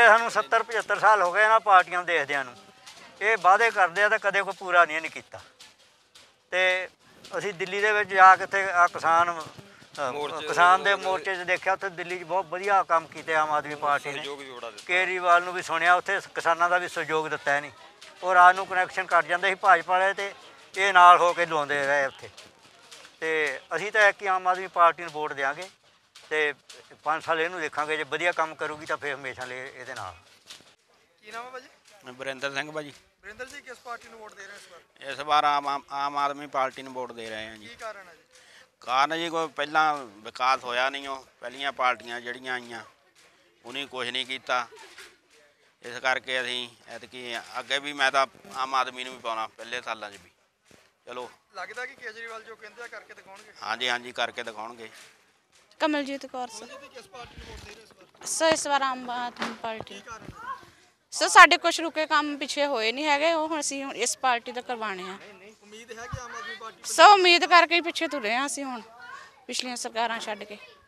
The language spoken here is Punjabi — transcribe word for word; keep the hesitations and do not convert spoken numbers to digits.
सानू सत्तर पचहत्तर साल हो गए इन्हां पार्टियां देखदियां नूं। ये वादे करदे आ ते कदे कोई पूरा नहीं नहीं कीता। ते असीं दिल्ली दे विच जा के उत्थे आ किसान किसान दे मोर्चे च देखिआ, उत्थे दिल्ली च बहुत वधिया काम कीते आम आदमी पार्टी ने। केजरीवाल नूं भी सुणिआ, उत्थे किसानां दा भी सहयोग दित्ता इहने। और रात नूं कनैक्शन कट जांदे ਸੀ भाजपा वाले ते ਇਹ ਨਾਲ ਹੋ ਕੇ ਲਵਾਉਂਦੇ ਰਹੇ ਉੱਥੇ। ਤੇ ਅਸੀਂ ਤਾਂ ਇੱਕ ਹੀ ਆਮ ਆਦਮੀ ਪਾਰਟੀ ਨੂੰ ਵੋਟ ਦਿਆਂਗੇ ਤੇ ਪੰਜ ਸਾਲ ਇਹਨੂੰ ਦੇਖਾਂਗੇ। ਜੇ ਵਧੀਆ ਕੰਮ ਕਰੂਗੀ ਤਾਂ ਫਿਰ ਹਮੇਸ਼ਾ ਲਈ ਇਹਦੇ ਨਾਲ। ਕੀ ਨਾਮ ਹੈ ਭਾਜੀ? ਵਰਿੰਦਰ ਸਿੰਘ ਭਾਜੀ। ਵਰਿੰਦਰ ਜੀ, ਕਿਸ ਪਾਰਟੀ ਨੂੰ ਵੋਟ ਦੇ ਰਹੇ ਹੋ ਇਸ ਵਾਰ? ਇਸ ਵਾਰ ਆਮ ਆਮ ਆਦਮੀ ਪਾਰਟੀ ਨੂੰ ਵੋਟ ਦੇ ਰਹੇ ਹਾਂ ਜੀ। ਕੀ ਕਾਰਨ ਹੈ ਜੀ? ਕਾਰਨ ਜੀ ਕੋਈ ਪਹਿਲਾਂ ਵਿਕਾਸ ਹੋਇਆ ਨਹੀਂ, ਉਹ ਪਹਿਲੀਆਂ ਪਾਰਟੀਆਂ ਜਿਹੜੀਆਂ ਆਈਆਂ ਉਹਨੇ ਕੁਛ ਨਹੀਂ ਕੀਤਾ। ਇਸ ਕਰਕੇ ਅਸੀਂ ਐਤਕੀ ਅੱਗੇ ਵੀ ਮੈਂ ਤਾਂ ਆਮ ਆਦਮੀ ਨੂੰ ਵੀ ਪਾਉਣਾ ਪਹਿਲੇ ਸਾਲਾਂ 'ਚ ਵੀ। ਚਲੋ ਲੱਗਦਾ ਕਿ ਕੇਜਰੀਵਾਲ ਜੋ ਕਹਿੰਦੇ ਆ ਕਰਕੇ ਦਿਖਾਉਣਗੇ। ਹਾਂਜੀ ਹਾਂਜੀ ਕਰਕੇ ਦਿਖਾਉਣਗੇ। कमलजीत कौर सर। ਕਿਸ ਪਾਰਟੀ ਨੂੰ ਵੋਟ ਦੇ ਰਹੇ ਹੋ ਇਸ ਵਾਰ? सर इस बार आम आदमी पार्टी। ਕੀ ਕਾਰਨ ਹੈ? सर साढ़े कुछ रुके काम पिछे होए नहीं है, वो हम असीं इस पार्टी का करवाने हैं। ਉਮੀਦ ਹੈ ਕਿ ਆਮ ਆਦਮੀ ਪਾਰਟੀ सर उम्मीद करके ही पिछे तुरे हैं असीं हुण पिछलियां सरकारां छड्ड के।